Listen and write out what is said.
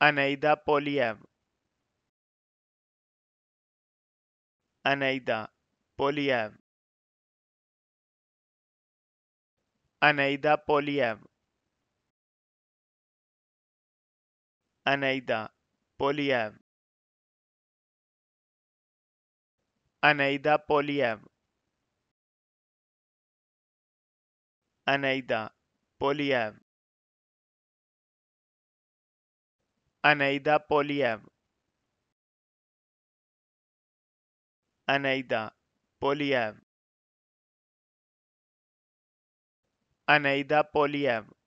Anaida Poliev, Anaida Poliev, Anaida Poliev, Anaida Poliev, Anaida Poliev, Anaida Poliev, Anaida Poliev, Anaida Poliev, Anaida Poliev,